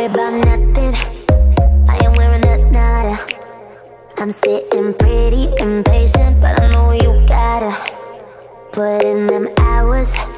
about nothing. I am wearing a nada. I'm sitting pretty impatient, but I know you gotta put in them hours.